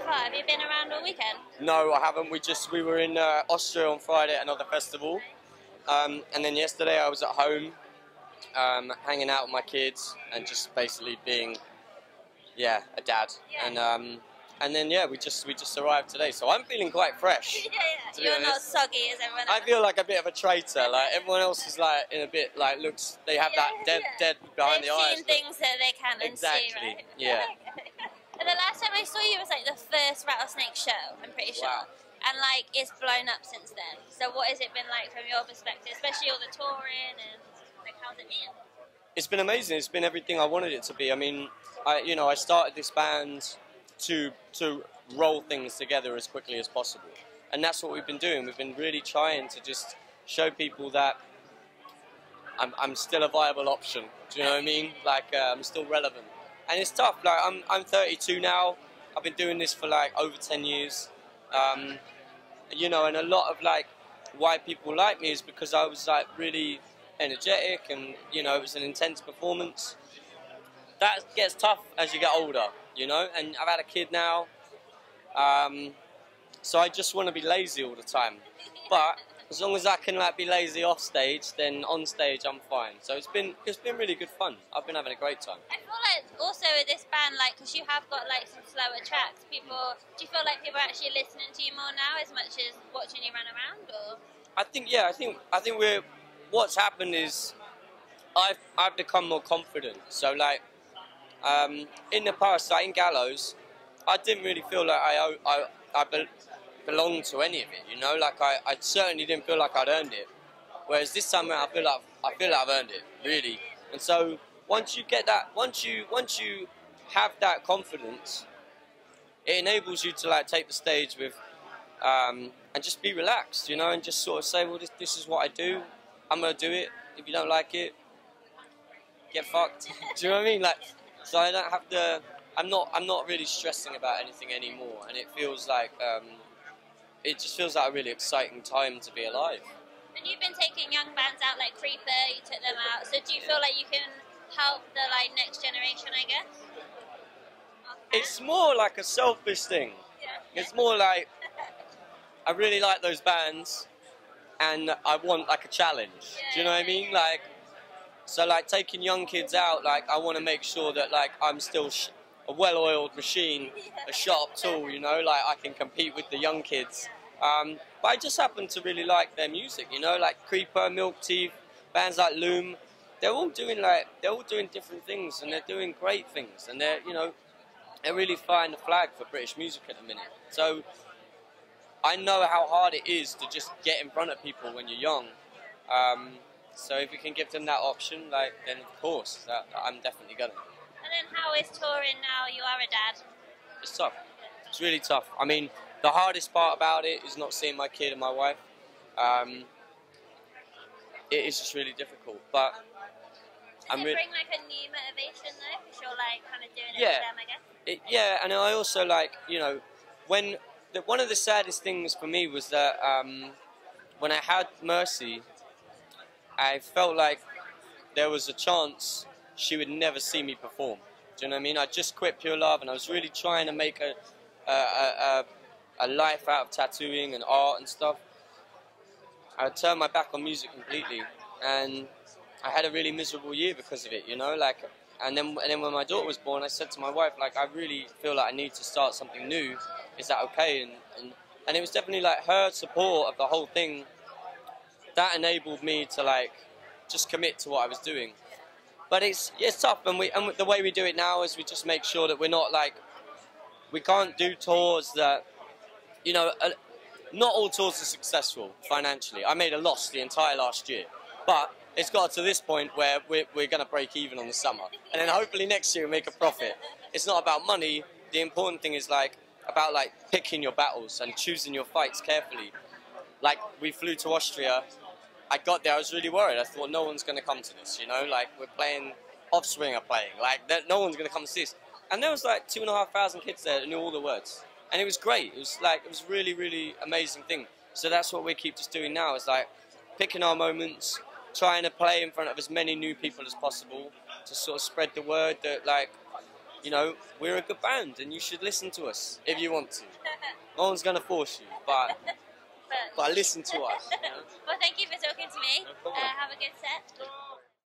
far? Have you been around all weekend? No, I haven't. We were in Austria on Friday at another festival, and then yesterday I was at home, hanging out with my kids and just basically being, a dad. And then we just arrived today, so I'm feeling quite fresh. You're not soggy as everyone else. I feel like a bit of a traitor. Like everyone else is like in a bit like looks. They have that dead behind the eyes. They've seen things that they can't unsee, right? Yeah. And the last time I saw you was like the first Rattlesnake show, I'm pretty sure. Wow. And like it's blown up since then. So what has it been like from your perspective, especially all the touring and like how's it been? It's been amazing. It's been everything I wanted it to be. I mean, I started this band to roll things together as quickly as possible, and that's what we've been doing. We've been really trying to just show people that I'm still a viable option. Do you know what I mean? Like I'm still relevant, and it's tough. Like I'm 32 now. I've been doing this for like over 10 years. And a lot of like why people like me is because I was like really energetic, and it was an intense performance. That gets tough as you get older, and I've had a kid now, so I just want to be lazy all the time. But as long as I can like be lazy off stage, then on stage I'm fine. So it's been really good fun. I've been having a great time. I feel like also with this band, like, because you have got like some slower tracks, do you feel like people are actually listening to you more now as much as watching you run around, or? I think what's happened is I've become more confident. So like in the past, like in Gallows, I didn't really feel like I belonged to any of it. Like I certainly didn't feel like I'd earned it. Whereas this time around, I feel like I've earned it really. And so once you get that, once you have that confidence, it enables you to like take the stage with and just be relaxed, and just sort of say, well, this is what I do. I'm gonna do it. If you don't like it, get fucked. Do you know what I mean? Like, so I don't have to. I'm not really stressing about anything anymore, and it feels like it just feels like a really exciting time to be alive. And you've been taking young bands out like Creeper. You took them out. So do you feel like you can help the like next generation? I guess. Okay. It's more like a selfish thing. Yeah. It's more like I really like those bands, and I want like a challenge. Do you know what I mean? Like, so like taking young kids out, like I want to make sure that like I'm still a well-oiled machine, a sharp tool. Like I can compete with the young kids. But I just happen to really like their music. Like Creeper, Milk Teeth, bands like Loom. They're all doing different things, and they're doing great things, and they're really flying the flag for British music at the minute. So I know how hard it is to just get in front of people when you're young. So if you can give them that option, then of course, I'm definitely gonna. And then how is touring now? You are a dad. It's tough. It's really tough. I mean, the hardest part about it is not seeing my kid and my wife. It is just really difficult, but Does it bring like a new motivation though? Because you're like kind of doing it for them, I guess. And I also one of the saddest things for me was that when I had Mercy, I felt like there was a chance she would never see me perform. Do you know what I mean? I just quit Pure Love, and I was really trying to make a life out of tattooing and art and stuff. I turned my back on music completely, and I had a really miserable year because of it. And then when my daughter was born, I said to my wife, like, I really feel like I need to start something new. Is that okay? And it was definitely like her support of the whole thing that enabled me to like just commit to what I was doing. But it's tough, and the way we do it now is we just make sure that we're not like, we can't do tours that, not all tours are successful financially. I made a loss the entire last year, but it's got to this point where we're going to break even on the summer, and then hopefully next year we make a profit. It's not about money. The important thing is about picking your battles and choosing your fights carefully. Like, we flew to Austria. I got there, I was really worried. I thought no one's going to come to this, like we're playing, Offspring are playing, like no one's going to come to this. And there was like 2,500 kids there that knew all the words. And it was great. It was really, really amazing thing. So that's what we keep just doing now, is like picking our moments, trying to play in front of as many new people as possible to sort of spread the word that like you know, we're a good band and you should listen to us if you want to. No one's gonna force you, but listen to us. You know? Well, thank you for talking to me. No problem. Have a good set.